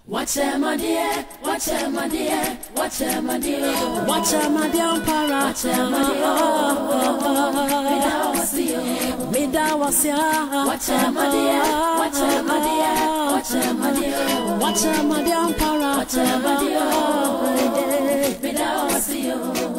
Watch my dear, watch my dear, watch my dear, watch my dear para, watch my dear, Mida was ya, watch my dear, watch my dear, watch my dear, watch my dear para, watch my dear, Mida was you.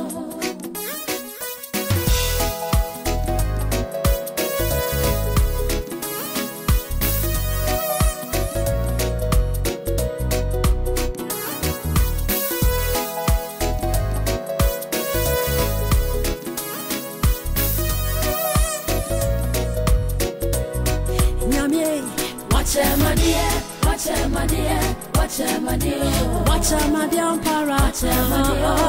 Watch my dear, watch my dear, watch my dear, watch my dear para, watch my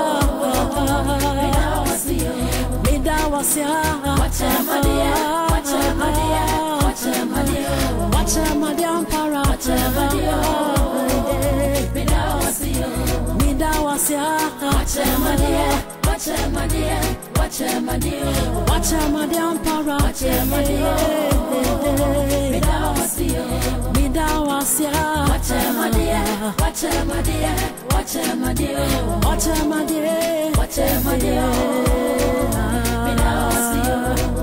dear, Mida was ya, watch my dear, watch my dear, watch my dear, watch my dear para, watch my dear, Mida was you, Mida was ya, watch my dear, watch my dear, watch my dear, watch my dear para, watch my dear, Mida was you. Mida was ya, watch my dear, watch my dear, watch my dear, watch my dear, watch my dear, Mida was you.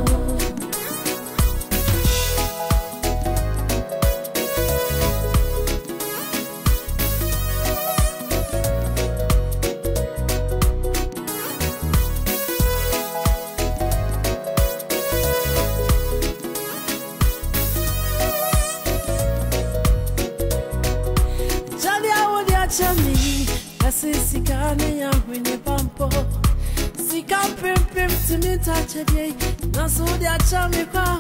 Chami, asisika ne ya hwene pampo. Sika pim to me touch a day. Na so dia chami kwa.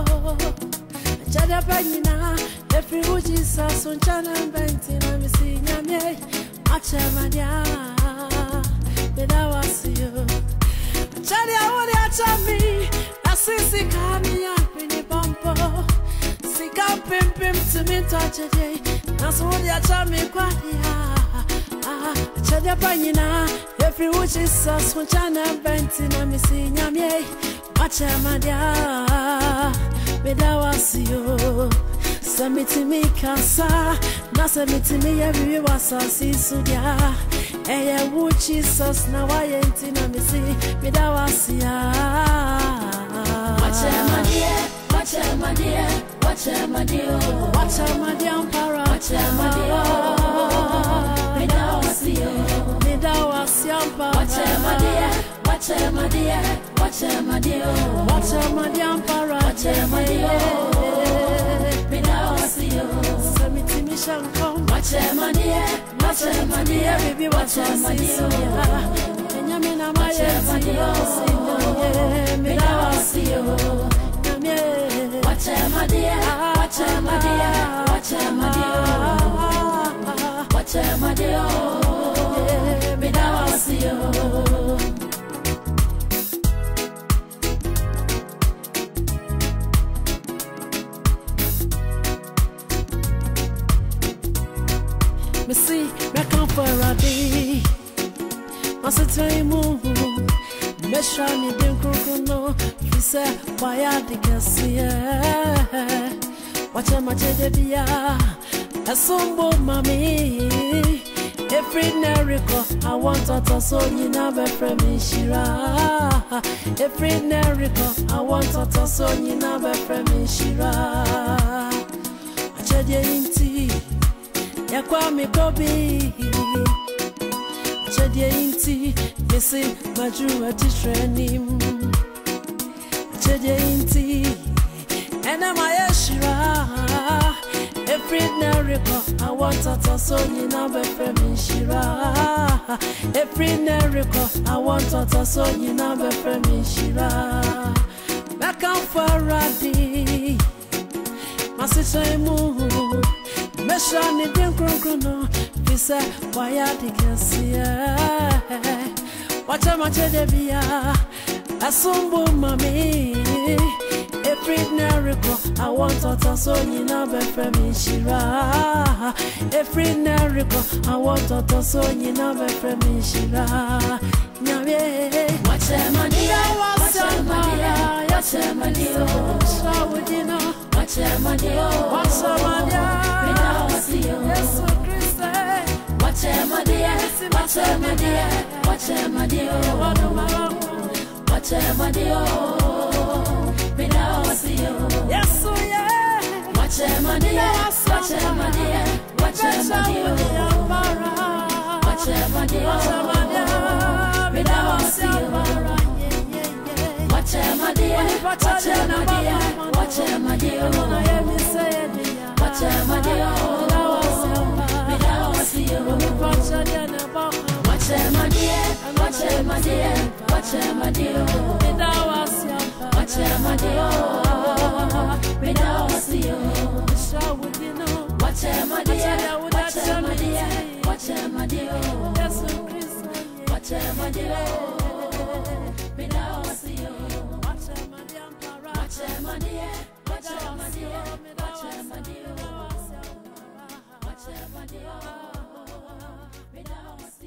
Chada panina, every uji sa so chana benti na mi si nyame. Acha madia, beda wasiyo. Chada wodi achami, asisika ne ya hwene pampo. Sika pim to me touch a day. Na so dia chami kwa. Chada panina, every which is us when China bent in a missing yammy. Watch my dear, Beda was you. Submit me, Cassa, not submit me every was a Sudia. A which is us now I ain't in a missing. Beda was ya. Watch my dear, watch my dear, watch my dear, watch my dear para, watch my dear. Mida was you, Mida was young, watch my dear, watch my dear, watch my dear, watch my dear para, watch my dear, Mida was you. Submit me, Shankom, watch my dear, watch my dear, baby, watch my dear. And Yamina, my dear, Mida was you. Watch my dear, watch my dear, watch my dear. Watch my dear, Mida was you. Me see, me come for a day. I say to move. Me shani dem kukuno. She say, why are the cassia? Watch my jedebia. A sumbo mami. Every miracle I want to so you never from Shira. Every miracle I want to so you never from Shira. I said you inti, ya kwa mi kobi. I said you inti, me say maju ati training. I said you inti, and I'm a Shira. Every miracle I want to so you never from Shira. Every miracle I want to so you never from Shira. Back on for a day. My sister move. Mesha ni dem kronkrono. Visa why are the cassia? Watch my jedebia. Asumbo mami. Every miracle I want to so you never from Shira. Every miracle I want to so you never from Shira. Nyame, watch my dear, watch my dear, watch my dear. Watch my dear, watch my dear. Mida was you. Yes, Christ. Watch